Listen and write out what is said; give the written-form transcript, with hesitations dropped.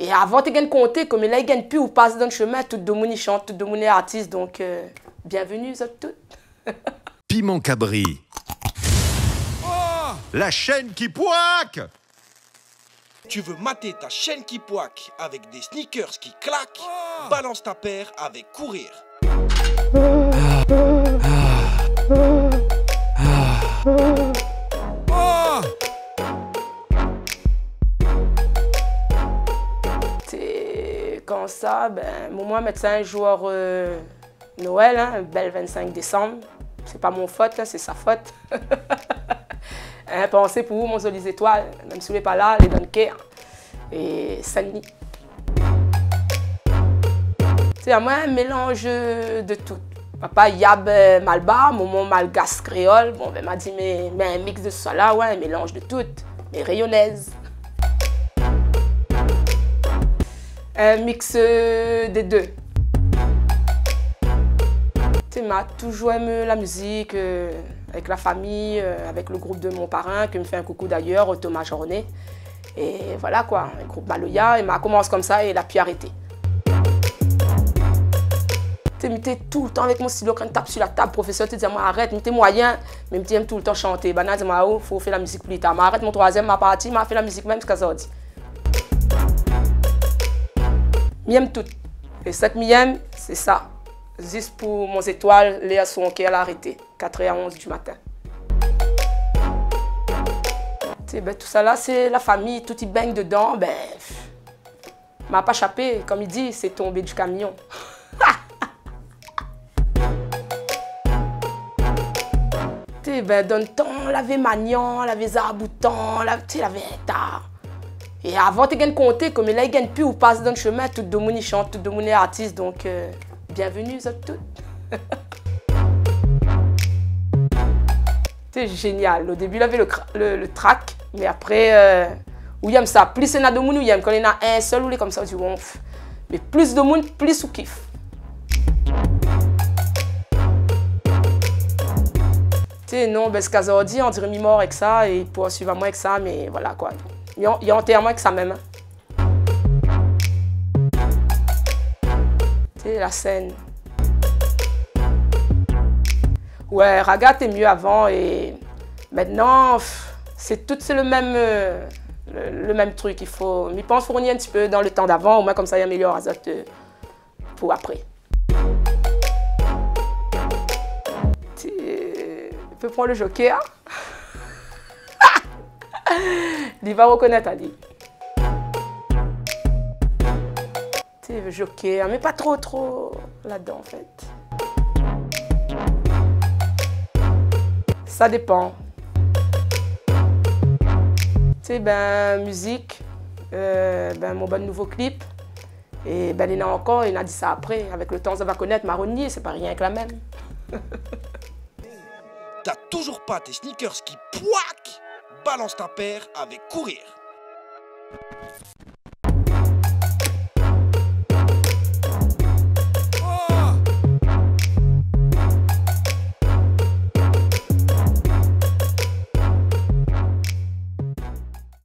Et avant de gagner compter, comme là, il gagne plus ou passe dans le chemin, tout le monde chante, tout le monde est artiste. Donc, bienvenue, vous toutes. Piment Cabri. Oh, la chaîne qui poique. Tu veux mater ta chaîne qui poique avec des sneakers qui claquent? Balance ta paire avec courir. Comme ça, moi, médecin, un joueur Noël, hein, bel 25 décembre. C'est pas mon faute, hein, c'est sa faute. Pensez pour vous, mon les étoiles, même si vous n'êtes pas là, les Dunkers et Sani. C'est à moi un mélange de tout. Papa Yab Malba, maman Malgas créole. Bon, m'a dit, mais un mix de ça là, ouais, un mélange de tout. Mais rayonnaise. Un mix des deux. Tu m'a toujours aimé la musique, avec la famille, avec le groupe de mon parrain, qui me fait un coucou d'ailleurs, Thomas Journet. Et voilà quoi, un groupe Maloya, et m'a commencé comme ça et il a pu arrêter. Tu m'étais tout le temps avec mon stylo, quand je tape sur la table, professeur, tu disais, moi arrête, m'étais moyen, mais m'étais tout le temps chanter. Ben, je dis, faut faire la musique plus tard. Arrête mon troisième, ma partie, m'a fait la musique même jusqu'à ça dit. J'aime tout. Et ce que j'aime, c'est ça. Juste pour mon étoile, Léa Sonke, elle a arrêté. 4h11 du matin. Tout ça là, c'est la famille, tout y baigne dedans. M'a pas échappé, comme il dit, c'est tombé du camion. Dans le temps, on avait Magnan, on avait Zaraboutan, on avait tard. Et avant de gagner compter, comme là, il gagne plus ou passe dans le chemin, tout le monde chante, tout le monde est artiste. Donc, bienvenue, vous toutes. C'est génial. Au début, il avait le track, mais après, où il aime ça. Plus il y en a de monde, il aime. Quand il y en a un seul, ou il est comme ça, tu vois. Mais plus de monde, plus ou kiffe. Non, ce qu'Azor dit, on dirait mi-mort avec ça, et pour suivre moi avec ça, mais voilà quoi. Il y a enterrement avec ça même. C'est la scène. Ouais, Raga était mieux avant et maintenant, c'est le même truc. Il faut, je pense, fournir un petit peu dans le temps d'avant, au moins comme ça, il améliore Azot pour après. Tu peux prendre le joker. Il va reconnaître Ali. Tu veux joker, mais pas trop là-dedans en fait. Ça dépend. Tu sais, musique, mon bon nouveau clip. Et il y en a encore, il a dit ça après. Avec le temps, ça va connaître Marronnier, c'est pas rien que la même. T'as toujours pas tes sneakers qui poiquent? Balance ta paire avec courir.